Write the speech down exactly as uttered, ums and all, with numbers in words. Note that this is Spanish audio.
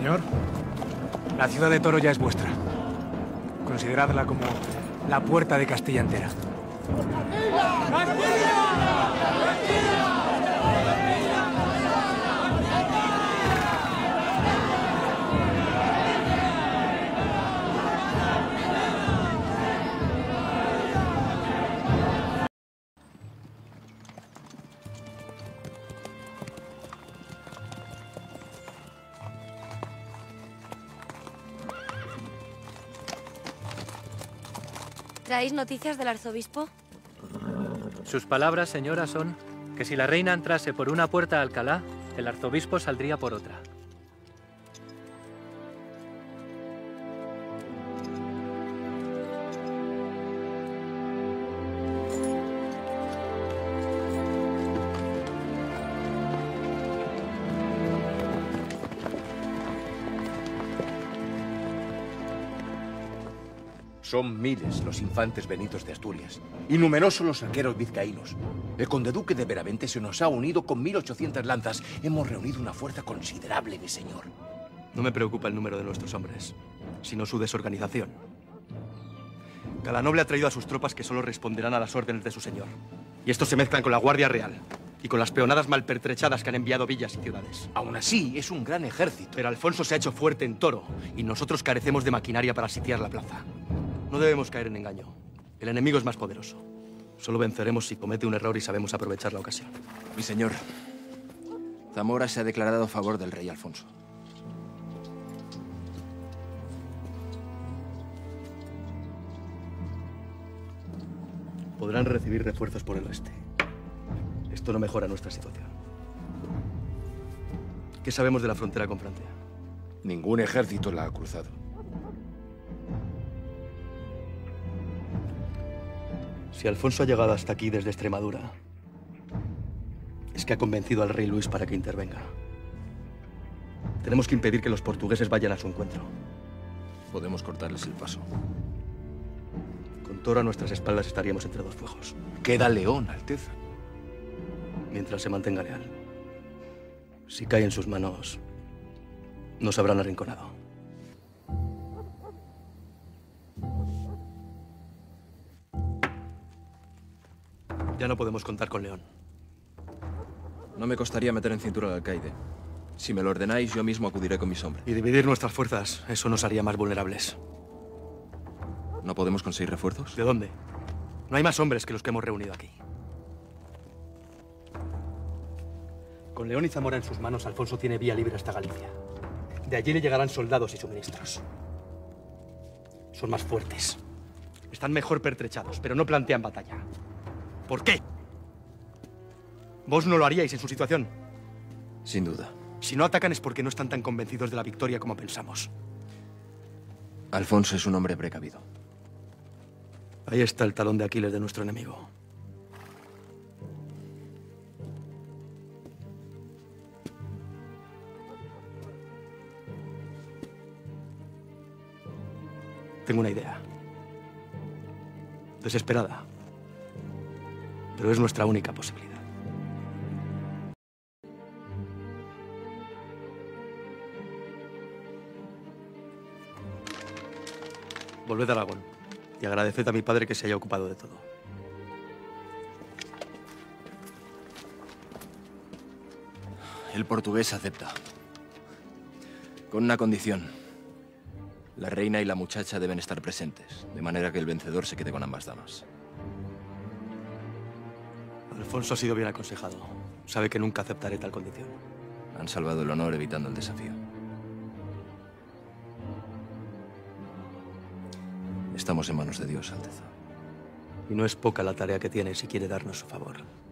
Señor, la ciudad de Toro ya es vuestra. Consideradla como la puerta de Castilla entera. ¿Traéis noticias del arzobispo? Sus palabras, señora, son que si la reina entrase por una puerta a Alcalá, el arzobispo saldría por otra. Son miles los infantes venidos de Asturias y numerosos los arqueros vizcaínos. El conde-duque de Benavente se nos ha unido con mil ochocientas lanzas. Hemos reunido una fuerza considerable, mi señor. No me preocupa el número de nuestros hombres, sino su desorganización. Cada noble ha traído a sus tropas que solo responderán a las órdenes de su señor. Y estos se mezclan con la Guardia Real y con las peonadas mal pertrechadas que han enviado villas y ciudades. Aún así, es un gran ejército. Pero Alfonso se ha hecho fuerte en Toro y nosotros carecemos de maquinaria para sitiar la plaza. No debemos caer en engaño. El enemigo es más poderoso. Solo venceremos si comete un error y sabemos aprovechar la ocasión. Mi señor, Zamora se ha declarado a favor del rey Alfonso. Podrán recibir refuerzos por el oeste. Esto no mejora nuestra situación. ¿Qué sabemos de la frontera con Francia? Ningún ejército la ha cruzado. Si Alfonso ha llegado hasta aquí desde Extremadura, es que ha convencido al rey Luis para que intervenga. Tenemos que impedir que los portugueses vayan a su encuentro. Podemos cortarles el paso. Con Toro a nuestras espaldas estaríamos entre dos fuegos. Queda León, Alteza. Mientras se mantenga leal. Si cae en sus manos, nos habrán arrinconado. Ya no podemos contar con León. No me costaría meter en cintura al alcaide. Si me lo ordenáis, yo mismo acudiré con mis hombres. Y dividir nuestras fuerzas, eso nos haría más vulnerables. ¿No podemos conseguir refuerzos? ¿De dónde? No hay más hombres que los que hemos reunido aquí. Con León y Zamora en sus manos, Alfonso tiene vía libre hasta Galicia. De allí le llegarán soldados y suministros. Son más fuertes. Están mejor pertrechados, pero no plantean batalla. ¿Por qué? ¿Vos no lo haríais en su situación? Sin duda. Si no atacan es porque no están tan convencidos de la victoria como pensamos. Alfonso es un hombre precavido. Ahí está el talón de Aquiles de nuestro enemigo. Tengo una idea. Desesperada. Pero es nuestra única posibilidad. Volved a Aragón y agradeced a mi padre que se haya ocupado de todo. El portugués acepta. Con una condición. La reina y la muchacha deben estar presentes, de manera que el vencedor se quede con ambas damas. Alfonso ha sido bien aconsejado. Sabe que nunca aceptaré tal condición. Han salvado el honor evitando el desafío. Estamos en manos de Dios, Alteza. Y no es poca la tarea que tiene si quiere darnos su favor.